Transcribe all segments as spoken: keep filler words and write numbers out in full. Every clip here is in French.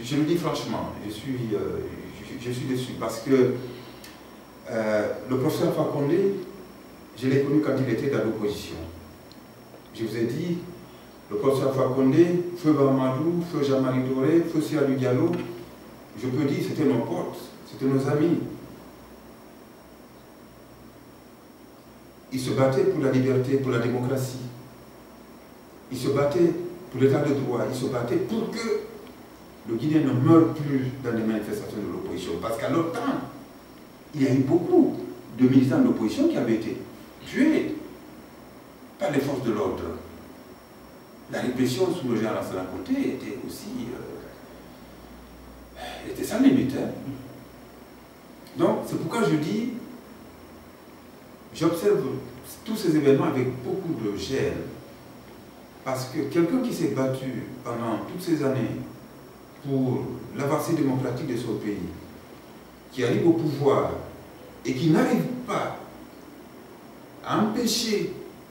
je le dis franchement, je suis, euh, je, je suis déçu parce que euh, le professeur Fakonde, je l'ai connu quand il était dans l'opposition. Je vous ai dit, le professeur Fakonde, Feu Bamadou, Feu Jean-Marie Doré, Feu Siadou Diallo, je peux dire c'était nos potes, c'était nos amis. Ils se battaient pour la liberté, pour la démocratie. Ils se battaient pour l'état de droit. Ils se battaient pour que le Guinéen ne meure plus dans les manifestations de l'opposition. Parce qu'à l'autre temps, il y a eu beaucoup de militants de l'opposition qui avaient été tués par les forces de l'ordre. La répression sous le général Lansana Conté était aussi... Euh, était sans limite. Hein. Donc, c'est pourquoi je dis, j'observe tous ces événements avec beaucoup de gêne. Parce que quelqu'un qui s'est battu pendant toutes ces années pour l'avancée démocratique de son pays, qui arrive au pouvoir et qui n'arrive pas à empêcher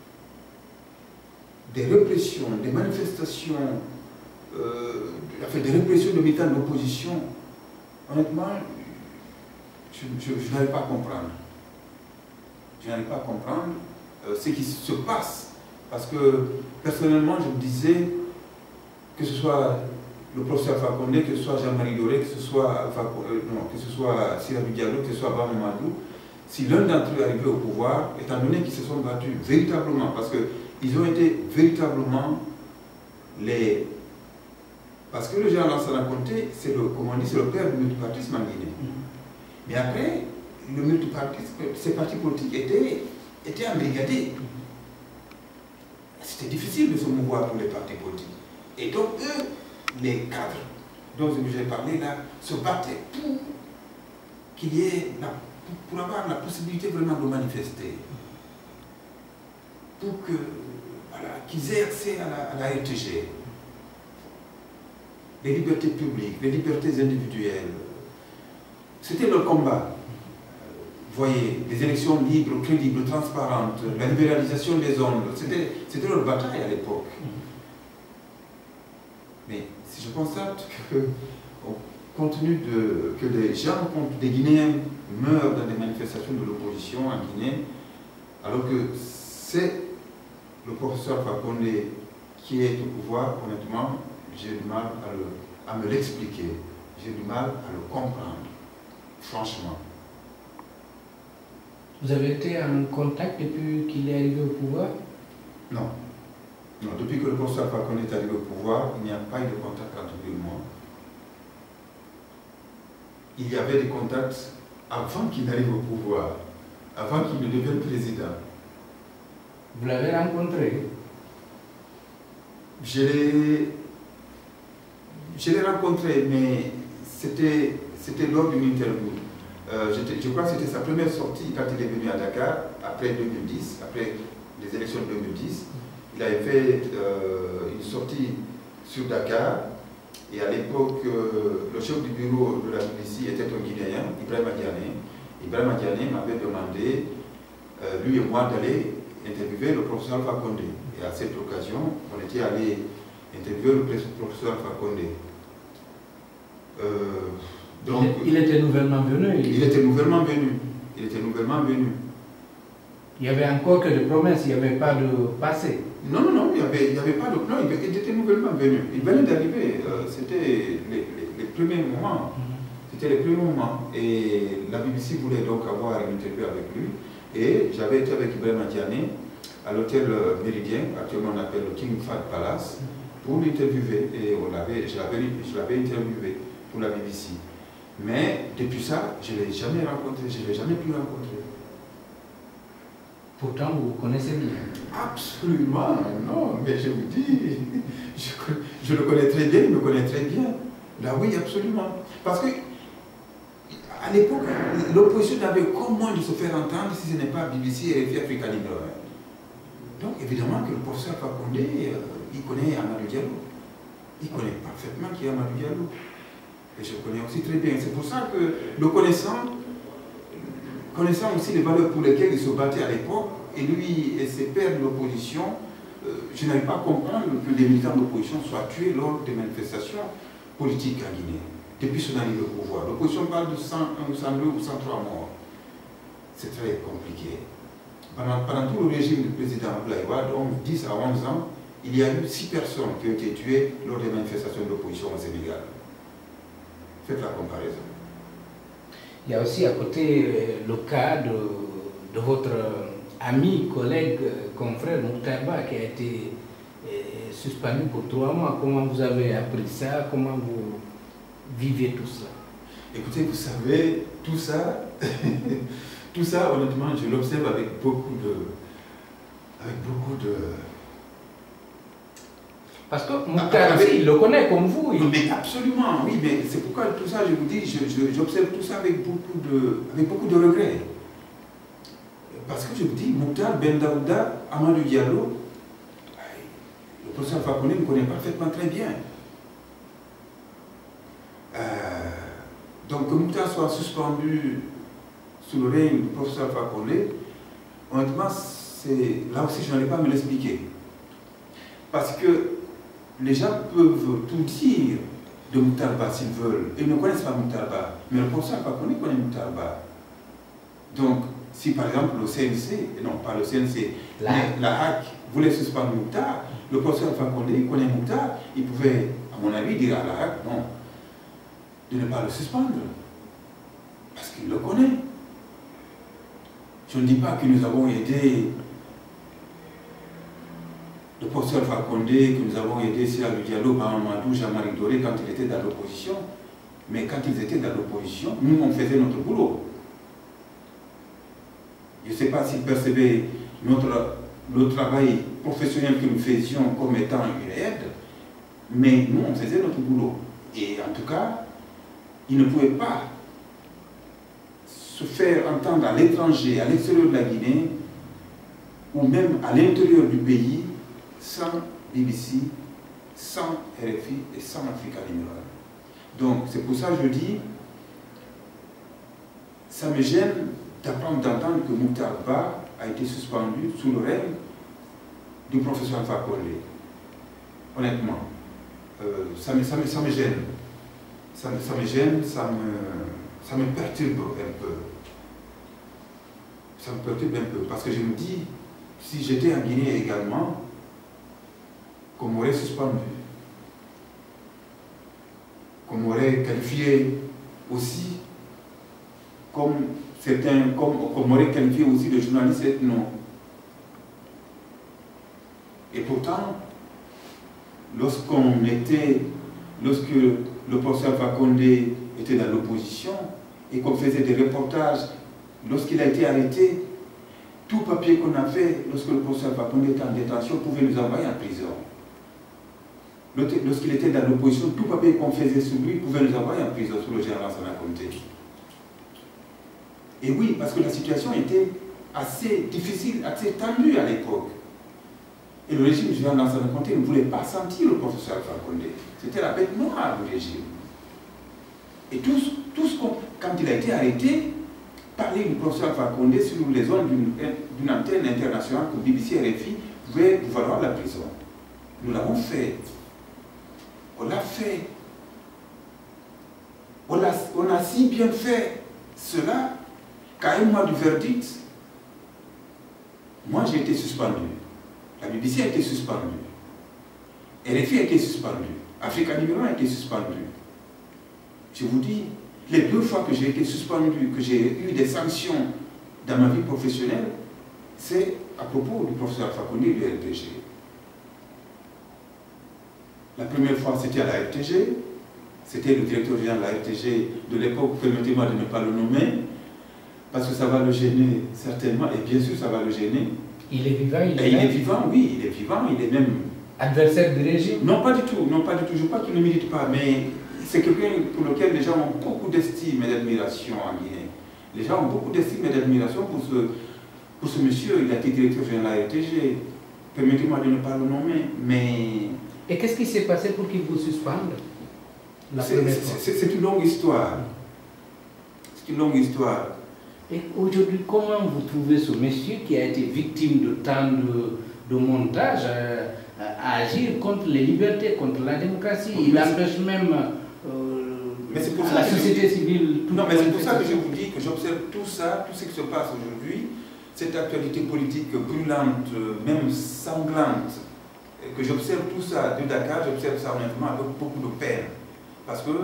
des répressions, des manifestations, euh, enfin, des répressions de militants de l'opposition, honnêtement, je, je, je n'arrive pas à comprendre. Je n'arrive pas à comprendre euh, ce qui se passe. Parce que, personnellement, je me disais, que ce soit le professeur Fakonde, que ce soit Jean-Marie Doré, que ce soit, euh, non, que ce soit Siadou Diallo, que ce soit Ba Mamadou, si l'un d'entre eux arrivait au pouvoir, étant donné qu'ils se sont battus véritablement, parce qu'ils ont été véritablement les... Parce que le général Lansana Conté, c'est le, comme on dit, c'est le père du multipartisme en Guinée. Mm-hmm. Mais après, le multipartisme, ces partis politiques étaient, étaient embrigadés. C'était difficile de se mouvoir pour les partis politiques. Et donc, eux, les cadres dont j'ai parlé là, se battaient pour qu'il y ait, la, pour avoir la possibilité vraiment de manifester. Pour que, voilà, qu'ils aient accès à la, à la R T G. Les libertés publiques, les libertés individuelles. C'était leur combat. Vous voyez, des élections libres, crédibles, transparentes, la libéralisation des ondes, c'était leur bataille à l'époque. Mais si je constate que, compte tenu de, que des gens, des Guinéens meurent dans des manifestations de l'opposition en Guinée, alors que c'est le professeur Fakonde qui est au pouvoir, honnêtement, j'ai du mal à, le, à me l'expliquer. J'ai du mal à le comprendre, franchement. Vous avez été en contact depuis qu'il est arrivé au pouvoir? Non. Non, depuis que le professeur Fakonde est arrivé au pouvoir, il n'y a pas eu de contact entre lui et moi. Il y avait des contacts avant qu'il n'arrive au pouvoir, avant qu'il ne devienne président. Vous l'avez rencontré? Je l'ai... Je l'ai rencontré, mais c'était lors d'une interview. Euh, je crois que c'était sa première sortie quand il est venu à Dakar, après deux mille dix, après les élections de deux mille dix. Il avait fait euh, une sortie sur Dakar, et à l'époque, euh, le chef du bureau de la B B C était un Guinéen, Ibrahima Diané. Ibrahima Diané m'avait demandé, euh, lui et moi, d'aller interviewer le professeur Fakonde. Et à cette occasion, on était allé interviewer le professeur Fakonde. Euh, Donc, il, il était nouvellement venu. Il... il était nouvellement venu. Il était nouvellement venu. Il n'y avait encore que des promesses, il n'y avait pas de passé. Non, non, non, il n'y avait, il avait pas de... Non, il, il était nouvellement venu. Il venait d'arriver. Euh, C'était les, les, les premiers moments. Mm-hmm. C'était les premiers moments. Et la B B C voulait donc avoir une interview avec lui. Et j'avais été avec Ibrahima Diané à l'hôtel Méridien, actuellement on appelle le King Fahd Palace, pour l'interviewer. Et on l'avait, je l'avais interviewé pour la B B C. Mais depuis ça, je ne l'ai jamais rencontré, je ne l'ai jamais pu rencontrer. Pourtant, vous vous connaissez bien. Absolument, non, mais je vous dis, je, je le connais très bien, il me connaît très bien. Là oui, absolument. Parce que, à l'époque, l'opposition n'avait comment de se faire entendre si ce n'est pas B B C et R F I Africa Libre. Donc, évidemment que le professeur Fakonde, euh, il connaît Amadou Diallo. Il connaît parfaitement qui est Amadou Diallo. Et je connais aussi très bien. C'est pour ça que le connaissant, connaissant aussi les valeurs pour lesquelles il se battait à l'époque, et lui et ses pairs de l'opposition, euh, je n'arrive pas à comprendre que des militants de l'opposition soient tués lors des manifestations politique en Guinée, depuis son arrivée au pouvoir. L'opposition parle de cent un, cent deux ou cent trois morts. C'est très compliqué. Pendant, pendant tout le régime du président Abdoulaye Wade, donc dix à onze ans, il y a eu six personnes qui ont été tuées lors des manifestations de l'opposition au Sénégal. Faites la comparaison. Il y a aussi à côté le cas de, de votre ami, collègue, confrère Mouktarba qui a été eh, suspendu pour trois mois. Comment vous avez appris ça? Comment vous vivez tout ça? Écoutez, vous savez, tout ça, tout ça, honnêtement, je l'observe avec beaucoup de... avec beaucoup de... Parce que Mouktar, il le connaît comme vous. Il... Mais absolument, oui, mais c'est pourquoi tout ça, je vous dis, j'observe tout ça avec beaucoup de, avec beaucoup de regrets. Parce que je vous dis, Mouktar Ben Daouda, Amadou Diallo, le professeur Fakonde me connaît parfaitement très bien. Euh, donc que Mouktar soit suspendu sous le règne du professeur Fakonde, honnêtement, là aussi je n'allais pas me l'expliquer. Parce que les gens peuvent tout dire de Mouktarba s'ils veulent. Ils ne connaissent pas Mouktarba. Mais le professeur Fakonde connaît Mouktarba. Donc, si par exemple le C N C, non pas le C N C, la, la H A C voulait suspendre Mouktar, le professeur Fakonde connaît Mouktar, il pouvait, à mon avis, dire à la H A C non, de ne pas le suspendre. Parce qu'il le connaît. Je ne dis pas que nous avons aidé le professeur Fakonde, que nous avons aidé Siraj Diallo, Mahamadou, Jean-Marie Doré quand il était dans l'opposition. Mais quand ils étaient dans l'opposition, nous, on faisait notre boulot. Je ne sais pas s'ils percevaient notre, le travail professionnel que nous faisions comme étant une aide, mais nous, on faisait notre boulot. Et en tout cas, ils ne pouvaient pas se faire entendre à l'étranger, à l'extérieur de la Guinée, ou même à l'intérieur du pays, sans B B C, sans R F I et sans Africa Libérale. Donc, c'est pour ça que je dis, ça me gêne d'apprendre d'entendre que Mouktarba a été suspendu sous le règne du professeur Fakonde. Honnêtement, euh, ça, me, ça, me, ça me gêne. Ça me, ça me gêne, ça me, ça me perturbe un peu. Ça me perturbe un peu, parce que je me dis, si j'étais en Guinée également, qu'on m'aurait suspendu, qu'on m'aurait qualifié aussi comme certains, comme qu'on m'aurait qualifié aussi de journaliste non. Et pourtant, lorsqu'on était, lorsque le professeur Fakonde était dans l'opposition et qu'on faisait des reportages, lorsqu'il a été arrêté, tout papier qu'on a fait lorsque le professeur Fakonde était en détention pouvait nous envoyer en prison. Lorsqu'il était dans l'opposition, tout papier qu'on faisait sur lui pouvait nous envoyer en prison sous le général Lansana Conté. Et oui, parce que la situation était assez difficile, assez tendue à l'époque. Et le régime du général Lansana Conté ne voulait pas sentir le professeur Fakonde. C'était la bête noire du régime. Et tout, tout ce qu'on, quand il a été arrêté, parler du professeur Fakonde sur les zones d'une antenne internationale comme B B C R F I pouvait vous valoir la prison. Nous l'avons fait. On l'a fait. On a, on a si bien fait cela qu'à un mois du verdict, moi j'ai été suspendu. La B B C a été suspendue. R F I a été suspendu. Africa Libérale a été suspendu. Je vous dis, les deux fois que j'ai été suspendu, que j'ai eu des sanctions dans ma vie professionnelle, c'est à propos du professeur Fakonde du R T G. La première fois, c'était à la R T G. C'était le directeur général de la R T G de l'époque, permettez-moi de ne pas le nommer, parce que ça va le gêner certainement, et bien sûr ça va le gêner. Il est vivant, il est, et il est vivant, oui, il est vivant, il est même... Adversaire du régime? Non, pas du tout, non, pas du tout. Je ne crois qu'il ne milite pas, mais c'est quelqu'un pour lequel les gens ont beaucoup d'estime et d'admiration en Guinée. Les gens ont beaucoup d'estime et d'admiration pour ce, pour ce monsieur. Il a été directeur général de la R T G. Permettez-moi de ne pas le nommer, mais... Et qu'est-ce qui s'est passé pour qu'il vous suspende? C'est une longue histoire. C'est une longue histoire. Et aujourd'hui, comment vous trouvez ce monsieur qui a été victime de tant de, de montages à, à agir contre les libertés, contre la démocratie? Il empêche même euh, mais c'est pour à ça la que société je... civile. Non, mais c'est pour ça que je vous dis que j'observe tout ça, tout ce qui se passe aujourd'hui, cette actualité politique brûlante, même sanglante, que j'observe tout ça de Dakar, j'observe ça honnêtement avec beaucoup de peine. Parce que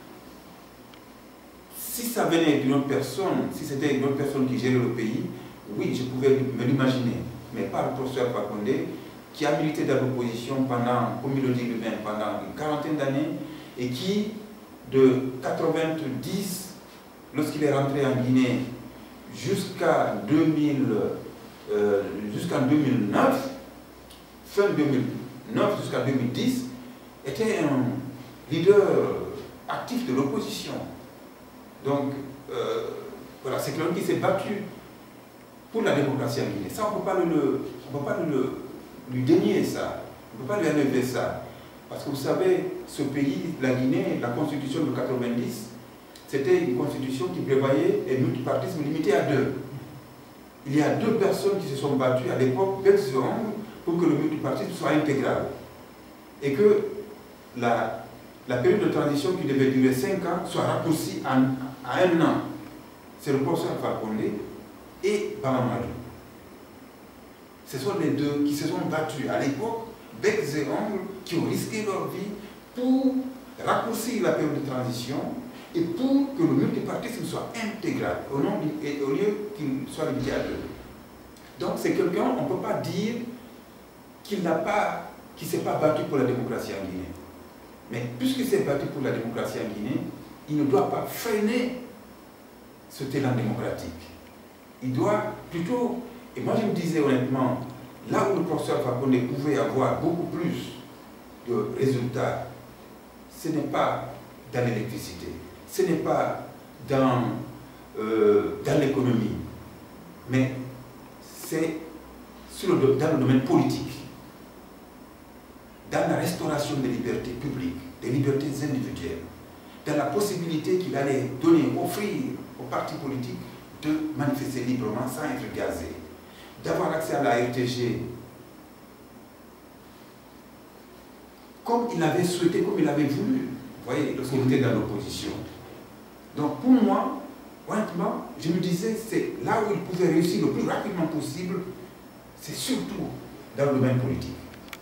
si ça venait d'une autre personne, si c'était une autre personne qui gérait le pays, oui, je pouvais me l'imaginer. Mais pas le professeur Fakonde, qui a milité dans l'opposition pendant, comme il le dit lui-même, pendant une quarantaine d'années, et qui, de quatre-vingt-dix, lorsqu'il est rentré en Guinée, jusqu'à deux mille, euh, jusqu'en deux mille neuf, fin deux mille neuf jusqu'à deux mille dix, était un leader actif de l'opposition. Donc, euh, voilà, c'est quelqu'un qui s'est battu pour la démocratie en Guinée. Ça, on ne peut pas, le, on peut pas le, lui dénier ça. On ne peut pas lui enlever ça. Parce que vous savez, ce pays, la Guinée, la constitution de quatre-vingt-dix, c'était une constitution qui prévoyait un multipartisme limité à deux. Il y a deux personnes qui se sont battues à l'époque, pour que le multipartisme soit intégral. Et que la, la période de transition qui devait durer cinq ans soit raccourcie en, à un an. C'est le professeur Fakonde et Bamamadou. Ce sont les deux qui se sont battus à l'époque, becs et ongles, qui ont risqué leur vie pour raccourcir la période de transition et pour que le multipartisme soit intégral, au, nom, et au lieu qu'il soit limité à deux. Donc c'est quelqu'un, on ne peut pas dire qu'il n'a pas, qu'il ne s'est pas battu pour la démocratie en Guinée. Mais puisqu'il s'est battu pour la démocratie en Guinée, il ne doit pas freiner ce élan démocratique. Il doit plutôt, et moi je me disais honnêtement, là où le professeur Fakonde pouvait avoir beaucoup plus de résultats, ce n'est pas dans l'électricité, ce n'est pas dans, euh, dans l'économie, mais c'est sur le, dans le domaine politique, dans la restauration des libertés publiques, des libertés individuelles, dans la possibilité qu'il allait donner, offrir aux partis politiques de manifester librement sans être gazés, d'avoir accès à la R T G comme il avait souhaité, comme il avait voulu, vous voyez, lorsqu'il était dans l'opposition. Donc pour moi, honnêtement, je me disais, c'est là où il pouvait réussir le plus rapidement possible, c'est surtout dans le domaine politique.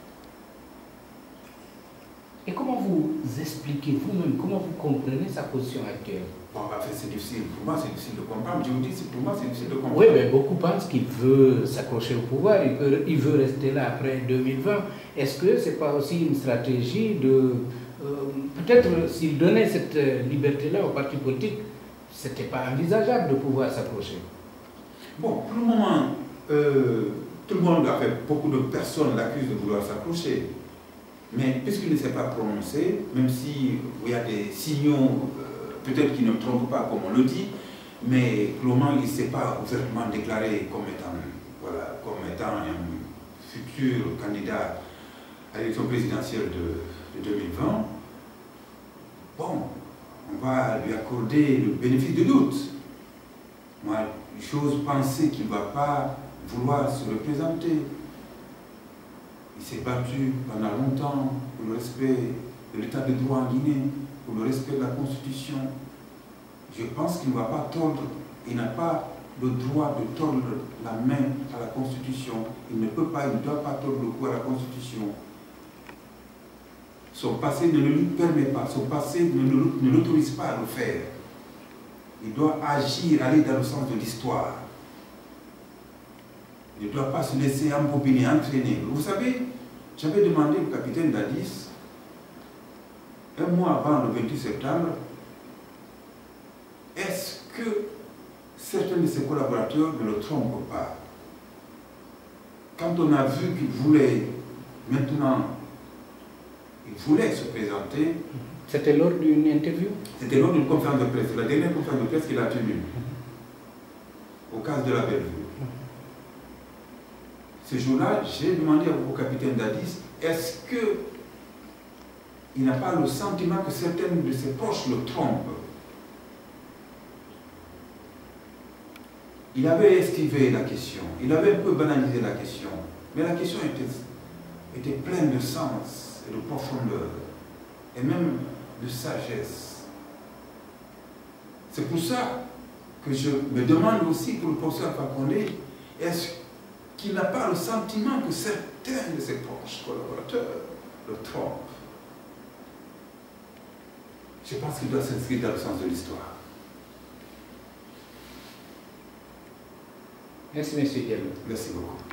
Et comment vous expliquez vous-même, comment vous comprenez sa position actuelle? Bon, en fait, c'est difficile. Pour moi, c'est difficile de comprendre. Je vous dis, pour moi, c'est difficile de comprendre. Oui, mais beaucoup pensent qu'il veut s'accrocher au pouvoir, il veut, il veut rester là après deux mille vingt. Est-ce que ce n'est pas aussi une stratégie de... Euh, peut-être s'il donnait cette liberté-là aux partis politiques, ce n'était pas envisageable de pouvoir s'accrocher. Bon, pour le moment, euh, tout le monde, a fait, beaucoup de personnes l'accusent de vouloir s'accrocher. Mais puisqu'il ne s'est pas prononcé, même s'il y a des signaux, euh, peut-être qui ne trompent pas comme on le dit, mais pour le moment, il ne s'est pas ouvertement déclaré comme étant, voilà, comme étant un futur candidat à l'élection présidentielle de, de deux mille vingt. Bon, on va lui accorder le bénéfice de doute. Moi, j'ose penser qu'il ne va pas vouloir se représenter. Il s'est battu pendant longtemps pour le respect de l'état de droit en Guinée, pour le respect de la Constitution. Je pense qu'il ne va pas tordre, il n'a pas le droit de tordre la main à la Constitution. Il ne peut pas, il ne doit pas tordre le cou à la Constitution. Son passé ne le lui permet pas, son passé ne, ne l'autorise pas à le faire. Il doit agir, aller dans le sens de l'histoire. Il ne doit pas se laisser embobiner, entraîner. Vous savez, j'avais demandé au capitaine Dadis, un mois avant le vingt-huit septembre, est-ce que certains de ses collaborateurs ne le trompent pas? Quand on a vu qu'il voulait, maintenant, il voulait se présenter. C'était lors d'une interview? C'était lors d'une conférence de presse, la dernière conférence de presse qu'il a tenue, au cas de la Bellevue. Ce jour-là, j'ai demandé au capitaine Dadis, est-ce qu'il n'a pas le sentiment que certains de ses proches le trompent? Il avait esquivé la question, il avait un peu banalisé la question, mais la question était, était pleine de sens et de profondeur. Et même de sagesse. C'est pour ça que je me demande aussi pour le professeur Alpha Condé, est-ce qu'il n'a pas le sentiment que certains de ses proches collaborateurs le trompent? Je pense qu'il doit s'inscrire dans le sens de l'histoire. Merci, M. Diallo. Merci beaucoup.